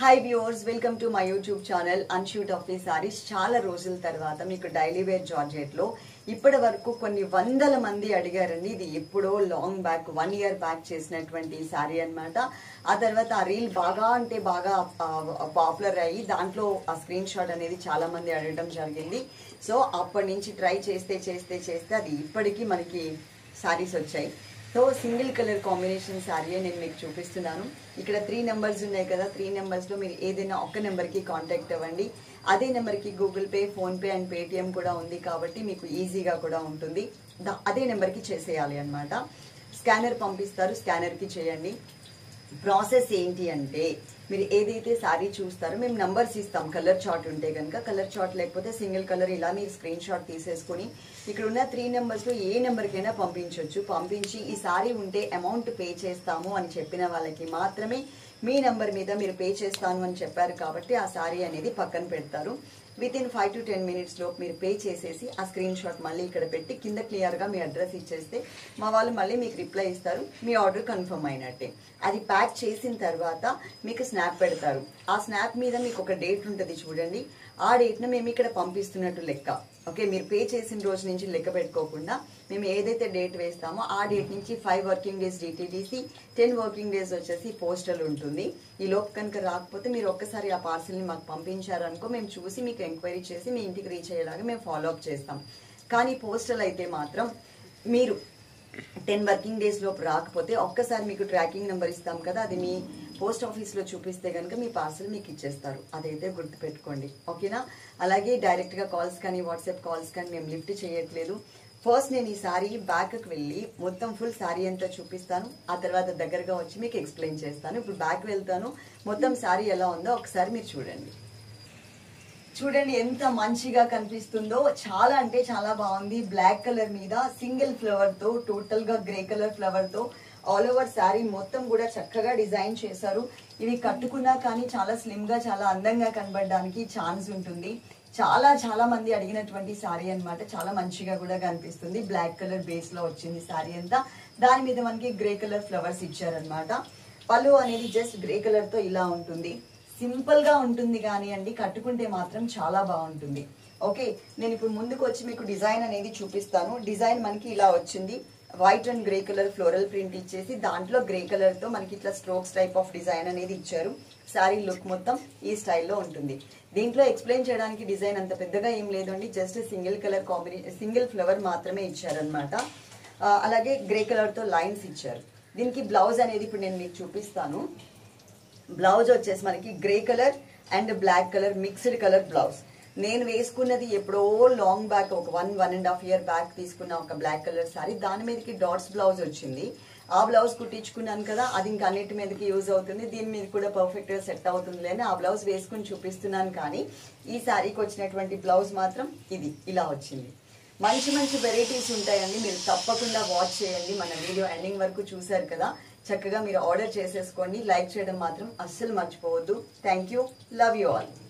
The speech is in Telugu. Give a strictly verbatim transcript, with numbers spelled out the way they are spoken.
Hi viewers, welcome to my YouTube channel అన్షూట్ ఆఫ్ ది సారీస్. చాలా రోజుల తర్వాత మీకు డైలీ వేర్ జార్జెట్ లో ఇప్పటి వరకు కొన్ని వందల మంది అడిగారండి. ఇది ఎప్పుడో long back one year back చేసినటువంటి సారీ అన్నమాట. ఆ తర్వాత ఆ రీల్ బాగా అంటే బాగా పాపులర్ అయ్యి దాంట్లో ఆ స్క్రీన్ షాట్ అనేది చాలా మంది అడగడం జరిగింది. సో అప్పటి నుంచి ట్రై చేస్తే చేస్తే చేస్తే అది ఇప్పటికీ మనకి సారీస్ వచ్చాయి. So single colour combination sari నేను మీకు చూపిస్తున్నాను. ఇక్కడ త్రీ నెంబర్స్ ఉన్నాయి కదా, త్రీ నెంబర్స్లో మీరు ఏదైనా ఒక నెంబర్కి కాంటాక్ట్ అవ్వండి. అదే నెంబర్కి Google Pay, PhonePe and Paytm కూడా ఉంది కాబట్టి మీకు ఈజీగా కూడా ఉంటుంది. అదే నెంబర్కి చేసేయాలి అనమాట. స్కానర్ పంపిస్తారు, స్కానర్కి చేయండి. ప్రాసెస్ ఏంటి అంటే, మీరు ఏదైతే శారీ చూస్తారో మేము నంబర్స్ ఇస్తాం. కలర్ చార్ట్ ఉంటే కనుక, కలర్ చార్ట్ లేకపోతే సింగిల్ కలర్ ఇలా మీరు స్క్రీన్ షాట్ తీసేసుకుని ఇక్కడ ఉన్న త్రీ నెంబర్స్లో ఏ నెంబర్కైనా పంపించవచ్చు. పంపించి ఈ శారీ ఉంటే అమౌంట్ పే చేస్తాము అని చెప్పిన వాళ్ళకి మాత్రమే మీ నెంబర్ మీద మీరు పే చేస్తాను అని చెప్పారు కాబట్టి ఆ శారీ అనేది పక్కన పెడతారు. With in five to ten minutes లో మీరు పే చేసేసి ఆ స్క్రీన్ షాట్ మళ్ళీ ఇక్కడ పెట్టి కింద క్లియర్గా మీ అడ్రస్ ఇచ్చేస్తే మా వాళ్ళు మళ్ళీ మీకు రిప్లై ఇస్తారు. మీ ఆర్డర్ కన్ఫర్మ్ అయినట్టే. అది ప్యాక్ చేసిన తర్వాత మీకు స్నాప్ పెడతారు. ఆ స్నాప్ మీద మీకు ఒక డేట్ ఉంటుంది చూడండి. ఆ డేట్ను మేము ఇక్కడ పంపిస్తున్నట్టు లెక్క. ఓకే, మీరు పే చేసిన రోజు నుంచి లెక్క పెట్టుకోకుండా మేము ఏదైతే డేట్ వేస్తామో ఆ డేట్ నుంచి five working days DTDC, ten working days వచ్చేసి పోస్టల్ ఉంటుంది. ఈ లోపు కనుక రాకపోతే మీరు ఒక్కసారి ఆ పార్సిల్ని మాకు పంపించారనుకో, మేము చూసి మీకు ఎంక్వైరీ చేసి మీ ఇంటికి రీచ్ అయ్యేలాగా మేము ఫాలోఅప్ చేస్తాం. కానీ పోస్టల్ అయితే మాత్రం మీరు టెన్ వర్కింగ్ డేస్ లోపు రాకపోతే ఒక్కసారి మీకు ట్రాకింగ్ నెంబర్ ఇస్తాం కదా, అది మీ పోస్ట్ ఆఫీస్లో చూపిస్తే కనుక మీ పార్సల్ మీకు ఇచ్చేస్తారు. అదైతే గుర్తుపెట్టుకోండి, ఓకేనా? అలాగే డైరెక్ట్గా కాల్స్ కానీ వాట్సాప్ కాల్స్ కానీ మేము లిఫ్ట్ చేయట్లేదు. ఫస్ట్ నేను ఈ శారీ బ్యాక్కి వెళ్ళి మొత్తం ఫుల్ శారీ అంతా చూపిస్తాను. ఆ తర్వాత దగ్గరగా వచ్చి మీకు ఎక్స్ప్లెయిన్ చేస్తాను. ఇప్పుడు బ్యాక్ వెళ్తాను, మొత్తం శారీ ఎలా ఉందో ఒకసారి మీరు చూడండి. చూడండి ఎంత మంచిగా కనిపిస్తుందో. చాలా అంటే చాలా బాగుంది. బ్లాక్ కలర్ మీద సింగిల్ ఫ్లవర్ తో, టోటల్ గా గ్రే కలర్ ఫ్లవర్ తో ఆల్ ఓవర్ శారీ మొత్తం కూడా చక్కగా డిజైన్ చేశారు. ఇవి కట్టుకున్నా కానీ చాలా స్లిమ్ గా చాలా అందంగా కనబడడానికి ఛాన్స్ ఉంటుంది. చాలా చాలా మంది అడిగినటువంటి శారీ అన్నమాట. చాలా మంచిగా కూడా కనిపిస్తుంది. బ్లాక్ కలర్ బేస్ లో వచ్చింది శారీ అంతా. దాని మీద మనకి గ్రే కలర్ ఫ్లవర్స్ ఇచ్చారనమాట. పళ్ళు అనేది జస్ట్ గ్రే కలర్ తో ఇలా ఉంటుంది. సింపుల్ గా ఉంటుంది కానీ అండి కట్టుకుంటే మాత్రం చాలా బాగుంటుంది. ఓకే, నేను ఇప్పుడు ముందుకు వచ్చి మీకు డిజైన్ అనేది చూపిస్తాను. డిజైన్ మనకి ఇలా వచ్చింది. White and grey colour floral print ఇచ్చేసి దాంట్లో గ్రే కలర్ తో మనకి ఇట్లా స్ట్రోక్స్ టైప్ ఆఫ్ డిజైన్ అనేది ఇచ్చారు. శారీ లుక్ మొత్తం ఈ స్టైల్లో ఉంటుంది. దీంట్లో ఎక్స్ప్లెయిన్ చేయడానికి డిజైన్ అంత పెద్దగా ఏం లేదండి. Just single colour combination, single flower మాత్రమే ఇచ్చారనమాట. అలాగే గ్రే కలర్ తో లైన్స్ ఇచ్చారు. దీనికి బ్లౌజ్ అనేది ఇప్పుడు నేను మీకు చూపిస్తాను. బ్లౌజ్ వచ్చేసి మనకి grey colour and black colour mixed colour blouse. నేను వేసుకున్నది ఎప్పుడో లాంగ్ బ్యాక్, ఒక one one and half year back తీసుకున్న ఒక బ్లాక్ కలర్ సారీ. దాని మీదకి డాట్స్ బ్లౌజ్ వచ్చింది. ఆ బ్లౌజ్ కుట్టించుకున్నాను కదా, అది ఇంకా అన్నిటి మీదకి యూజ్ అవుతుంది. దీని మీద కూడా పర్ఫెక్ట్ గా సెట్ అవుతుంది అని ఆ బ్లౌజ్ వేసుకుని చూపిస్తున్నాను. కానీ ఈ శారీకి వచ్చినటువంటి బ్లౌజ్ మాత్రం ఇది ఇలా వచ్చింది. మంచి మంచి వెరైటీస్ ఉంటాయండి. మీరు తప్పకుండా వాచ్ చేయండి. మన వీడియో ఎండింగ్ వరకు చూసారు కదా, చక్కగా మీరు ఆర్డర్ చేసేసుకోండి. లైక్ చేయడం మాత్రం అస్సలు మర్చిపోవద్దు. Thank you, love you all.